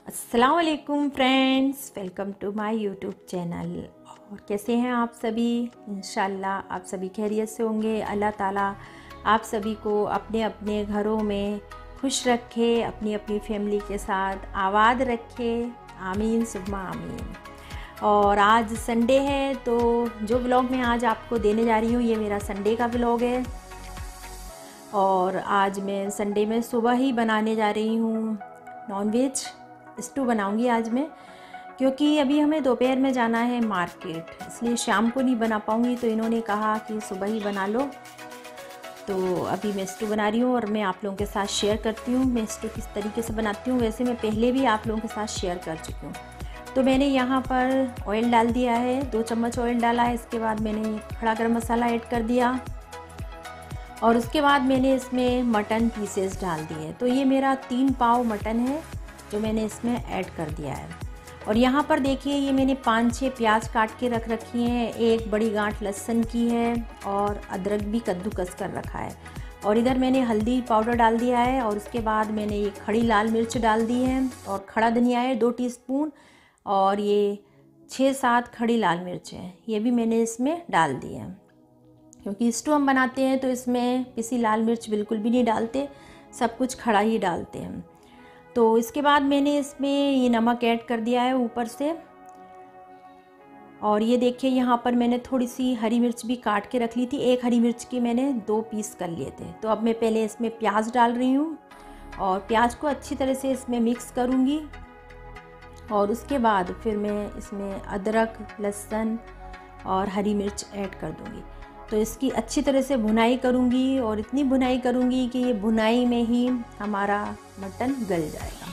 अस्सलाम वालेकुम friends, welcome to my YouTube channel. और कैसे हैं आप सभी? इंशाल्लाह आप सभी खैरियत से होंगे। अल्लाह ताला आप सभी को अपने अपने घरों में खुश रखे, अपनी अपनी फैमिली के साथ आबाद रखे। आमीन सुम्मा आमीन। और आज संडे है, तो जो व्लॉग मैं आज आपको देने जा रही हूँ ये मेरा संडे का व्लॉग है। और आज मैं संडे में सुबह ही बनाने जा रही हूँ नॉनवेज स्टू बनाऊंगी आज मैं, क्योंकि अभी हमें दोपहर में जाना है मार्केट, इसलिए शाम को नहीं बना पाऊंगी। तो इन्होंने कहा कि सुबह ही बना लो, तो अभी मैं स्टू बना रही हूँ और मैं आप लोगों के साथ शेयर करती हूँ मैं स्टू किस तरीके से बनाती हूँ। वैसे मैं पहले भी आप लोगों के साथ शेयर कर चुकी हूँ। तो मैंने यहाँ पर ऑयल डाल दिया है, 2 चम्मच ऑयल डाला है। इसके बाद मैंने खड़ा गरम मसाला ऐड कर दिया और उसके बाद मैंने इसमें मटन पीसेस डाल दिए। तो ये मेरा 3 पाव मटन है जो मैंने इसमें ऐड कर दिया है। और यहाँ पर देखिए ये मैंने 5-6 प्याज काट के रख रखी हैं, 1 बड़ी गांठ लहसुन की है और अदरक भी कद्दूकस कर रखा है। और इधर मैंने हल्दी पाउडर डाल दिया है और उसके बाद मैंने ये खड़ी लाल मिर्च डाल दी है और खड़ा धनिया है 2 टीस्पून और ये 6-7 खड़ी लाल मिर्च है, ये भी मैंने इसमें डाल दी है। क्योंकि स्टू हम बनाते हैं तो इसमें पिसी लाल मिर्च बिल्कुल भी नहीं डालते, सब कुछ खड़ा ही डालते हैं। तो इसके बाद मैंने इसमें ये नमक ऐड कर दिया है ऊपर से। और ये देखिए यहाँ पर मैंने थोड़ी सी हरी मिर्च भी काट के रख ली थी, 1 हरी मिर्च की मैंने 2 पीस कर लिए थे। तो अब मैं पहले इसमें प्याज डाल रही हूँ और प्याज को अच्छी तरह से इसमें मिक्स करूँगी। और उसके बाद फिर मैं इसमें अदरक, लहसुन और हरी मिर्च ऐड कर दूँगी। तो इसकी अच्छी तरह से भुनाई करूँगी और इतनी भुनाई करूँगी कि ये भुनाई में ही हमारा मटन गल जाएगा।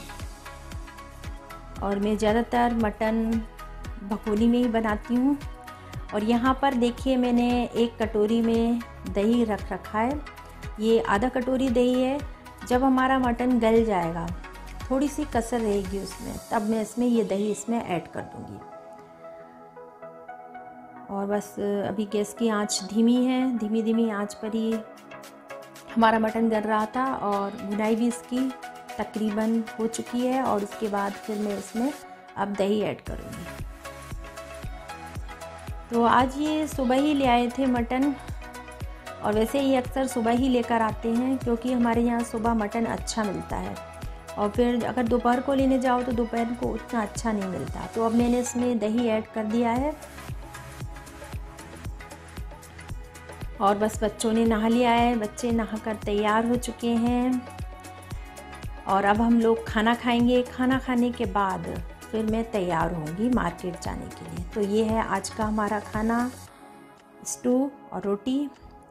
और मैं ज़्यादातर मटन भगोनी में ही बनाती हूँ। और यहाँ पर देखिए मैंने 1 कटोरी में दही रख रखा है, ये आधा कटोरी दही है। जब हमारा मटन गल जाएगा, थोड़ी सी कसर रहेगी उसमें, तब मैं इसमें ये दही इसमें ऐड कर दूँगी। और बस अभी गैस की आंच धीमी है, धीमी धीमी आंच पर ही हमारा मटन गल रहा था और भुनाई भी इसकी तकरीबन हो चुकी है। और उसके बाद फिर मैं इसमें अब दही ऐड करूँगी। तो आज ये सुबह ही ले आए थे मटन, और वैसे ये अक्सर सुबह ही लेकर आते हैं क्योंकि हमारे यहाँ सुबह मटन अच्छा मिलता है। और फिर अगर दोपहर को लेने जाओ तो दोपहर को उतना अच्छा नहीं मिलता। तो अब मैंने इसमें दही ऐड कर दिया है और बस बच्चों ने नहा लिया है, बच्चे नहाकर तैयार हो चुके हैं। और अब हम लोग खाना खाएंगे। खाना खाने के बाद फिर मैं तैयार होंगी मार्केट जाने के लिए। तो ये है आज का हमारा खाना, स्टू और रोटी।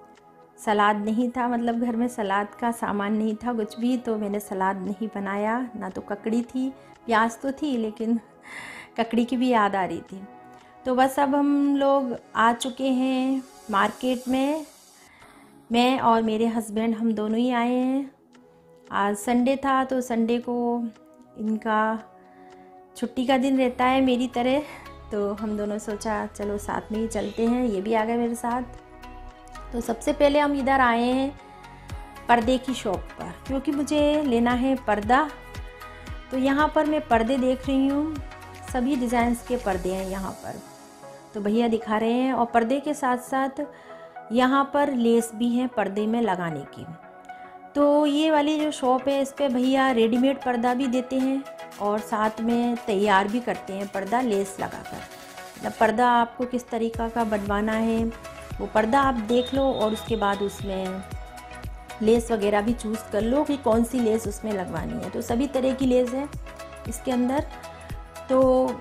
सलाद नहीं था, मतलब घर में सलाद का सामान नहीं था कुछ भी, तो मैंने सलाद नहीं बनाया। ना तो ककड़ी थी, प्याज तो थी लेकिन ककड़ी की भी याद आ रही थी। तो बस अब हम लोग आ चुके हैं मार्केट में। मैं और मेरे हस्बैंड हम दोनों ही आए हैं। आज संडे था तो संडे को इनका छुट्टी का दिन रहता है मेरी तरह, तो हम दोनों सोचा चलो साथ में ही चलते हैं। ये भी आ गए मेरे साथ। तो सबसे पहले हम इधर आए हैं पर्दे की शॉप पर, क्योंकि मुझे लेना है पर्दा। तो यहाँ पर मैं पर्दे देख रही हूँ, सभी डिज़ाइंस के पर्दे हैं यहाँ पर, तो भैया दिखा रहे हैं। और पर्दे के साथ साथ यहाँ पर लेस भी है पर्दे में लगाने की। तो ये वाली जो शॉप है इस पे भैया रेडीमेड पर्दा भी देते हैं और साथ में तैयार भी करते हैं पर्दा लेस लगाकर। मतलब पर्दा आपको किस तरीक़ा का बनवाना है वो पर्दा आप देख लो और उसके बाद उसमें लेस वगैरह भी चूज़ कर लो कि कौन सी लेस उसमें लगवानी है। तो सभी तरह की लेस है इसके अंदर। तो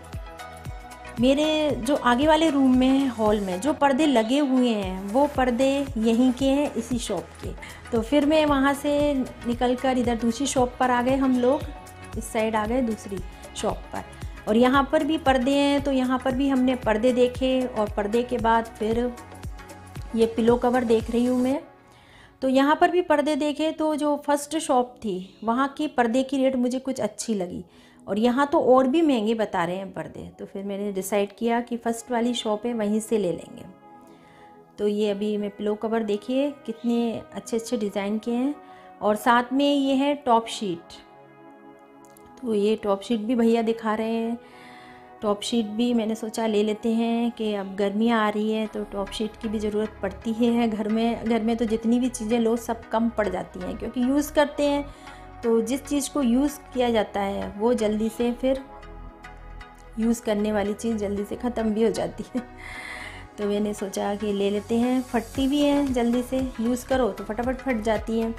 मेरे जो आगे वाले रूम में हॉल में जो पर्दे लगे हुए हैं वो पर्दे यहीं के हैं, इसी शॉप के। तो फिर मैं वहाँ से निकलकर इधर दूसरी शॉप पर आ गए, हम लोग इस साइड आ गए दूसरी शॉप पर। और यहाँ पर भी पर्दे हैं, तो यहाँ पर भी हमने पर्दे देखे और पर्दे के बाद फिर ये पिलो कवर देख रही हूँ मैं। तो यहाँ पर भी पर्दे देखे। तो जो फर्स्ट शॉप थी वहाँ की पर्दे की रेट मुझे कुछ अच्छी लगी और यहाँ तो और भी महंगे बता रहे हैं पर्दे। तो फिर मैंने डिसाइड किया कि फ़र्स्ट वाली शॉप है वहीं से ले लेंगे। तो ये अभी मैं पिलो कवर देखिए कितने अच्छे अच्छे डिज़ाइन के हैं और साथ में ये है टॉप शीट। तो ये टॉप शीट भी भैया दिखा रहे हैं। टॉप शीट भी मैंने सोचा ले लेते हैं कि अब गर्मियाँ आ रही है तो टॉप शीट की भी ज़रूरत पड़ती है घर में तो जितनी भी चीज़ें लो सब कम पड़ जाती हैं, क्योंकि यूज़ करते हैं तो जिस चीज़ को यूज़ किया जाता है वो जल्दी से फिर यूज़ करने वाली चीज़ जल्दी से ख़त्म भी हो जाती है। तो मैंने सोचा कि ले लेते हैं, फटती भी हैं जल्दी से, यूज़ करो तो फटाफट फट जाती हैं।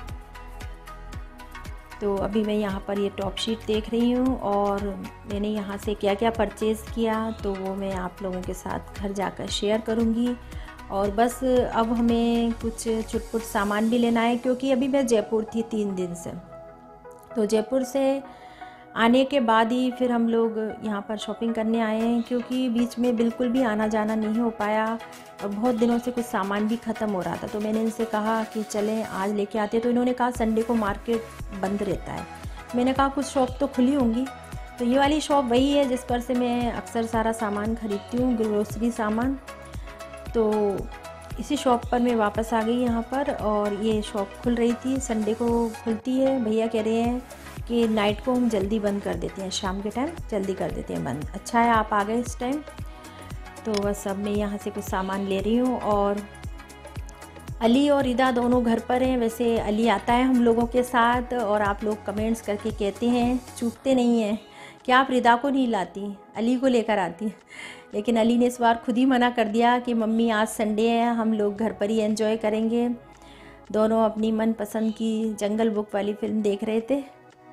तो अभी मैं यहाँ पर ये टॉप शीट देख रही हूँ और मैंने यहाँ से क्या क्या परचेज़ किया तो वो मैं आप लोगों के साथ घर जाकर शेयर करूँगी। और बस अब हमें कुछ चुटपुट सामान भी लेना है, क्योंकि अभी मैं जयपुर थी 3 दिन से, तो जयपुर से आने के बाद ही फिर हम लोग यहाँ पर शॉपिंग करने आए हैं, क्योंकि बीच में बिल्कुल भी आना जाना नहीं हो पाया और बहुत दिनों से कुछ सामान भी ख़त्म हो रहा था। तो मैंने इनसे कहा कि चलें आज लेके आते, तो इन्होंने कहा संडे को मार्केट बंद रहता है। मैंने कहा कुछ शॉप तो खुली होंगी, तो ये वाली शॉप वही है जिस पर से मैं अक्सर सारा सामान ख़रीदती हूँ, ग्रोसरी सामान। तो इसी शॉप पर मैं वापस आ गई यहाँ पर, और ये शॉप खुल रही थी, संडे को खुलती है। भैया कह रहे हैं कि नाइट को हम जल्दी बंद कर देते हैं, शाम के टाइम जल्दी कर देते हैं बंद। अच्छा है आप आ गए इस टाइम। तो बस अब मैं यहाँ से कुछ सामान ले रही हूँ, और अली और रिदा दोनों घर पर हैं। वैसे अली आता है हम लोगों के साथ, और आप लोग कमेंट्स करके कहते हैं चूकते नहीं हैं कि आप रिदा को नहीं लाती, अली को लेकर आती। लेकिन अली ने इस बार खुद ही मना कर दिया कि मम्मी आज संडे है, हम लोग घर पर ही एंजॉय करेंगे। दोनों अपनी मनपसंद की जंगल बुक वाली फ़िल्म देख रहे थे,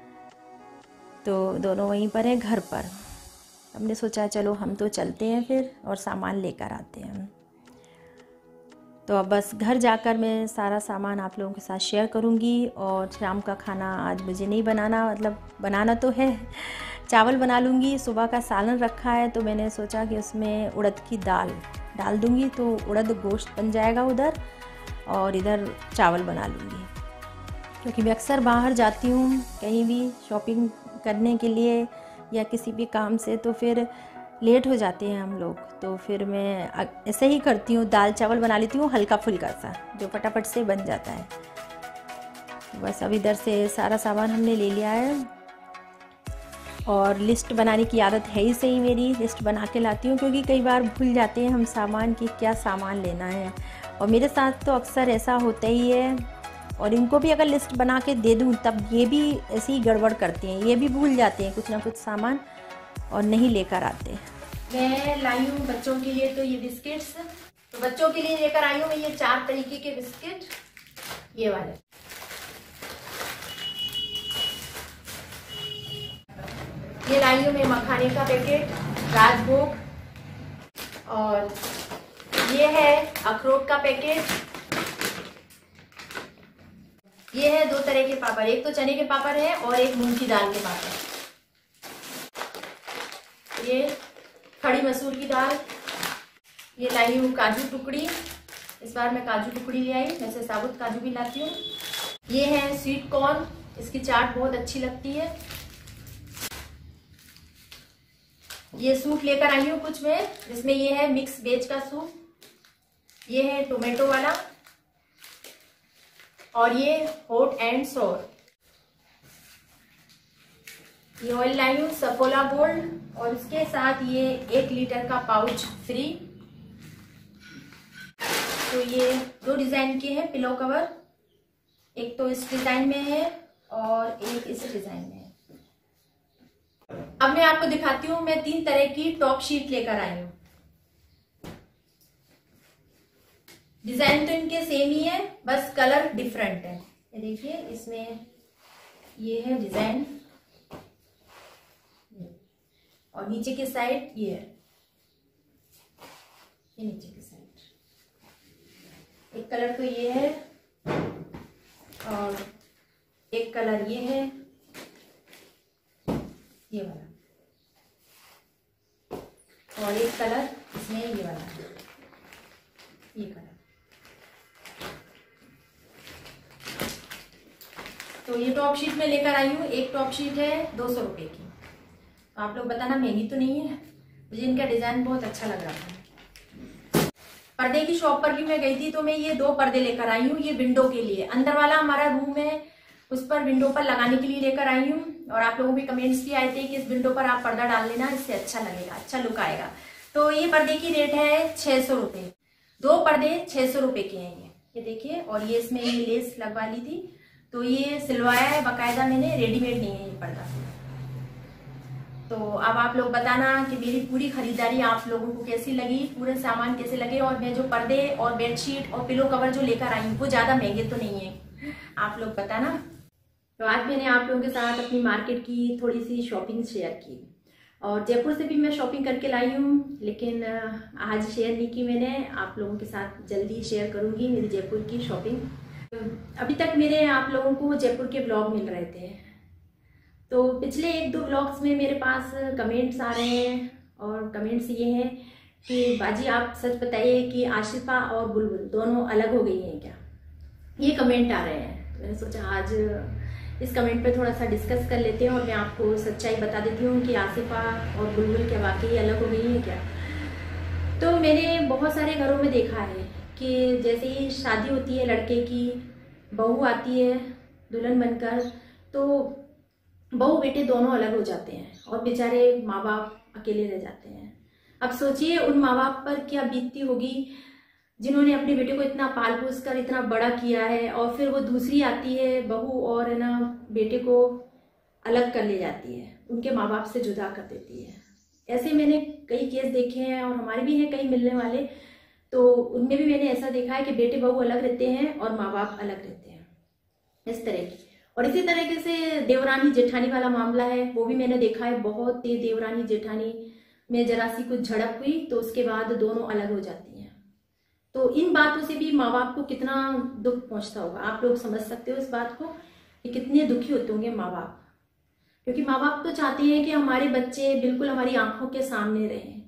तो दोनों वहीं पर हैं घर पर। हमने सोचा चलो हम तो चलते हैं फिर और सामान लेकर आते हैं। तो अब बस घर जाकर मैं सारा सामान आप लोगों के साथ शेयर करूंगी। और शाम का खाना आज मुझे नहीं बनाना, मतलब बनाना तो है, चावल बना लूँगी। सुबह का सालन रखा है तो मैंने सोचा कि उसमें उड़द की दाल डाल दूँगी, तो उड़द गोश्त बन जाएगा उधर, और इधर चावल बना लूँगी। क्योंकि मैं अक्सर बाहर जाती हूँ कहीं भी शॉपिंग करने के लिए या किसी भी काम से, तो फिर लेट हो जाते हैं हम लोग। तो फिर मैं ऐसे ही करती हूँ, दाल चावल बना लेती हूँ हल्का फुल्का सा, जो फटाफट से बन जाता है। बस अब इधर से सारा सामान हमने ले लिया है, और लिस्ट बनाने की आदत है ही सही मेरी, लिस्ट बना के लाती हूँ, क्योंकि कई बार भूल जाते हैं हम सामान की क्या सामान लेना है। और मेरे साथ तो अक्सर ऐसा होता ही है, और इनको भी अगर लिस्ट बना के दे दूँ तब ये भी ऐसे ही गड़बड़ करते हैं, ये भी भूल जाते हैं कुछ ना कुछ सामान और नहीं लेकर आते। मैं लाई हूँ बच्चों के लिए तो ये बिस्किट्स, तो बच्चों के लिए लेकर आई हूँ मैं ये 4 तरीके के बिस्किट, ये वाले। ये लाई हूँ मैं मखाने का पैकेट, राजभोग, और ये है अखरोट का पैकेट। ये है 2 तरह के पापड़, एक तो चने के पापड़ है और एक मूंग की दाल के पापड़। ये खड़ी मसूर की दाल। ये लाई हूँ काजू टुकड़ी, इस बार मैं काजू टुकड़ी ले आई, वैसे साबुत काजू भी लाती हूँ। ये है स्वीट कॉर्न, इसकी चाट बहुत अच्छी लगती है। ये सूप लेकर आई हूँ कुछ में, जिसमें ये है मिक्स वेज का सूप, ये है टोमेटो वाला, और ये हॉट एंड सोर। ये ऑयल लाई हूँ सफोला गोल्ड, और इसके साथ ये 1 लीटर का पाउच फ्री। तो ये 2 डिजाइन के हैं पिलो कवर, एक तो इस डिजाइन में है और एक इस डिजाइन में है। अब मैं आपको दिखाती हूँ, मैं 3 तरह की टॉप शीट लेकर आई हूँ। डिजाइन तो इनके सेम ही है, बस कलर डिफरेंट है। ये देखिए इसमें ये है डिजाइन, और नीचे की साइड ये है, ये नीचे की साइड। एक कलर तो ये है, और एक कलर ये है, ये वाला, और एक कलर इसमें ये वाला है, ये कलर। तो ये टॉप शीट में लेकर आई हूँ, एक टॉप शीट है 200 रुपए की। तो आप लोग बताना महंगी तो नहीं है, मुझे इनका डिजाइन बहुत अच्छा लग रहा था। पर्दे की शॉप पर भी मैं गई थी, तो मैं ये 2 पर्दे लेकर आई हूँ। ये विंडो के लिए, अंदर वाला हमारा रूम है उस पर विंडो पर लगाने के लिए लेकर आई हूँ, और आप लोगों के कमेंट्स भी आए थे कि इस विंडो पर आप पर्दा डाल लेना, इससे अच्छा लगेगा, अच्छा लुक आएगा। तो ये पर्दे की रेट है 600 रुपये। 2 पर्दे 600 रुपये के हैं ये देखिए। और ये इसमें ये लेस लगवा ली थी, तो ये सिलवाया है बाकायदा मैंने, रेडीमेड नहीं है ये पर्दा। तो अब आप लोग बताना कि मेरी पूरी खरीदारी आप लोगों को कैसी लगी, पूरे सामान कैसे लगे, और मैं जो पर्दे और बेडशीट और पिलो कवर जो लेकर आई हूँ वो ज्यादा महंगे तो नहीं है, आप लोग बताना। तो आज मैंने आप लोगों के साथ अपनी मार्केट की थोड़ी सी शॉपिंग शेयर की, और जयपुर से भी मैं शॉपिंग करके लाई हूँ, लेकिन आज शेयर नहीं की मैंने, आप लोगों के साथ जल्दी शेयर करूंगी मेरी जयपुर की शॉपिंग। अभी तक मेरे आप लोगों को जयपुर के ब्लॉग मिल रहे थे, तो पिछले 1-2 ब्लॉग्स में मेरे पास कमेंट्स आ रहे हैं, और कमेंट्स ये हैं कि बाजी आप सच बताइए कि आशिफा और बुलबुल दोनों अलग हो गई हैं क्या, ये कमेंट आ रहे हैं। तो मैंने सोचा आज इस कमेंट पे थोड़ा सा डिस्कस कर लेते हैं, और मैं आपको सच्चाई बता देती हूँ कि आसिफा और बुलबुल क्या वाकई अलग हो गई है क्या। तो मैंने बहुत सारे घरों में देखा है कि जैसे ही शादी होती है लड़के की, बहू आती है दुल्हन बनकर, तो बहू बेटे दोनों अलग हो जाते हैं और बेचारे माँ बाप अकेले रह जाते हैं। अब सोचिए उन माँ बाप पर क्या बीतती होगी जिन्होंने अपने बेटे को इतना पाल पोस कर इतना बड़ा किया है, और फिर वो दूसरी आती है बहू और है ना बेटे को अलग कर ले जाती है, उनके माँ बाप से जुदा कर देती है। ऐसे मैंने कई केस देखे हैं, और हमारे भी हैं कई मिलने वाले, तो उनमें भी मैंने ऐसा देखा है कि बेटे बहू अलग रहते हैं और माँ बाप अलग रहते हैं, इस तरह की। और इसी तरीके से देवरानी जेठानी वाला मामला है, वो भी मैंने देखा है। बहुत तेज देवरानी जेठानी में जरा सी कुछ झड़प हुई तो उसके बाद दोनों अलग हो जाती हैं। तो इन बातों से भी माँ बाप को कितना दुख पहुंचता होगा, आप लोग समझ सकते हो इस बात को कि कितने दुखी होते होंगे माँ बाप, क्योंकि माँ बाप तो चाहते हैं कि हमारे बच्चे बिल्कुल हमारी आंखों के सामने रहें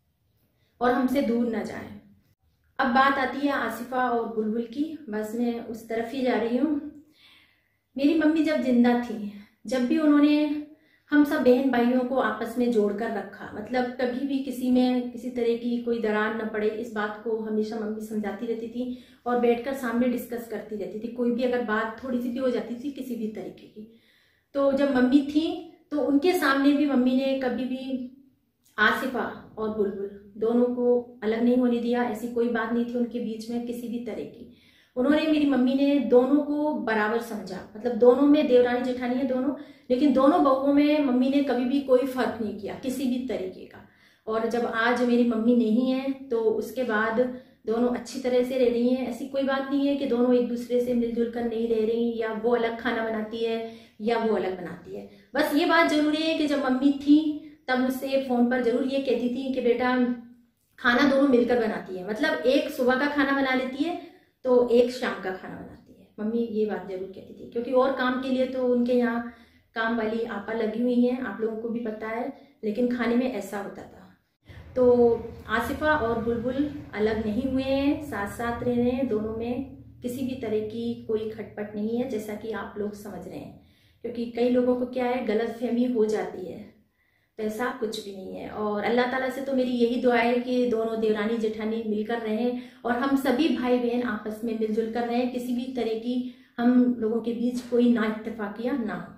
और हमसे दूर न जाएं। अब बात आती है आसिफा और बुलबुल की, बस मैं उस तरफ ही जा रही हूँ। मेरी मम्मी जब जिंदा थी, जब भी उन्होंने हम सब बहन भाइयों को आपस में जोड़कर रखा, मतलब कभी भी किसी में किसी तरह की कोई दरार न पड़े, इस बात को हमेशा मम्मी समझाती रहती थी और बैठकर सामने डिस्कस करती रहती थी। कोई भी अगर बात थोड़ी सी भी हो जाती थी किसी भी तरीके की, तो जब मम्मी थी तो उनके सामने भी मम्मी ने कभी भी आसिफा और बुलबुल दोनों को अलग नहीं होने दिया। ऐसी कोई बात नहीं थी उनके बीच में किसी भी तरह की। उन्होंने, मेरी मम्मी ने दोनों को बराबर समझा, मतलब दोनों में देवरानी जेठानी है दोनों, लेकिन दोनों बहुओं में मम्मी ने कभी भी कोई फर्क नहीं किया किसी भी तरीके का। और जब आज मेरी मम्मी नहीं है तो उसके बाद दोनों अच्छी तरह से रह रही हैं। ऐसी कोई बात नहीं है कि दोनों एक दूसरे से मिलजुल कर नहीं रह रही, या वो अलग खाना बनाती है या वो अलग बनाती है। बस ये बात जरूरी है कि जब मम्मी थी तब मुझसे फोन पर जरूर ये कहती थी कि बेटा खाना दोनों मिलकर बनाती है, मतलब एक सुबह का खाना बना लेती है तो एक शाम का खाना बनाती है। मम्मी ये बात जरूर कहती थी, क्योंकि और काम के लिए तो उनके यहाँ काम वाली आपा लगी हुई हैं, आप लोगों को भी पता है, लेकिन खाने में ऐसा होता था। तो आसिफा और बुलबुल अलग नहीं हुए हैं, साथ साथ रह रहे हैं, दोनों में किसी भी तरह की कोई खटपट नहीं है, जैसा कि आप लोग समझ रहे हैं। क्योंकि कई लोगों को क्या है, गलतफहमी हो जाती है, तो ऐसा कुछ भी नहीं है। और अल्लाह ताला से तो मेरी यही दुआ है कि दोनों देवरानी जेठानी मिलकर रहें और हम सभी भाई बहन आपस में मिलजुल कर रहें, किसी भी तरह की हम लोगों के बीच कोई ना इत्तेफाकियां ना हो।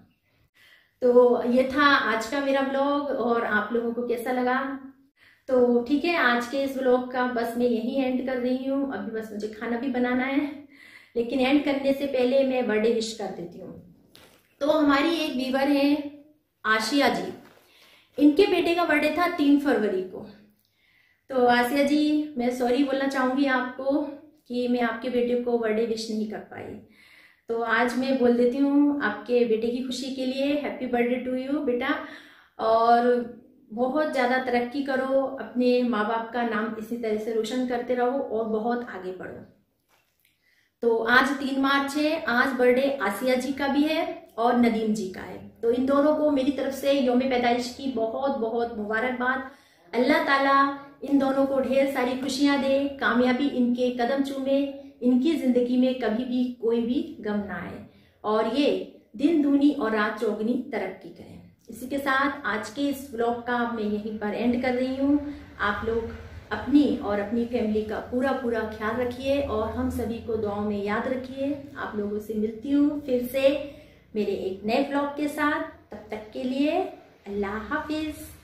तो ये था आज का मेरा व्लॉग, और आप लोगों को कैसा लगा? तो ठीक है, आज के इस व्लॉग का बस मैं यही एंड कर रही हूँ। अभी बस मुझे खाना भी बनाना है, लेकिन एंड करने से पहले मैं बर्थडे विश कर देती हूँ। तो हमारी एक व्यूअर है आशिया जी, इनके बेटे का बर्थडे था 3 फरवरी को। तो आसिया जी, मैं सॉरी बोलना चाहूँगी आपको कि मैं आपके बेटे को बर्थडे विश नहीं कर पाई। तो आज मैं बोल देती हूँ आपके बेटे की खुशी के लिए हैप्पी बर्थडे टू यू बेटा, और बहुत ज़्यादा तरक्की करो, अपने माँ बाप का नाम इसी तरह से रोशन करते रहो और बहुत आगे बढ़ो। तो आज 3 मार्च है, आज बर्थडे आसिया जी का भी है और नदीम जी का है। तो इन दोनों को मेरी तरफ से यौम पैदाइश की बहुत बहुत मुबारकबाद। अल्लाह ताला इन दोनों को ढेर सारी खुशियां दे, कामयाबी इनके कदम चूमे, इनकी जिंदगी में कभी भी कोई भी गम ना आए, और ये दिन दूनी और रात चौगनी तरक्की करें। इसी के साथ आज के इस व्लॉग का मैं यहीं पर एंड कर रही हूँ। आप लोग अपनी और अपनी फैमिली का पूरा पूरा ख्याल रखिए और हम सभी को दुआओं में याद रखिए। आप लोगों से मिलती हूँ फिर से मेरे एक नए व्लॉग के साथ। तब तक के लिए अल्लाह हाफिज़।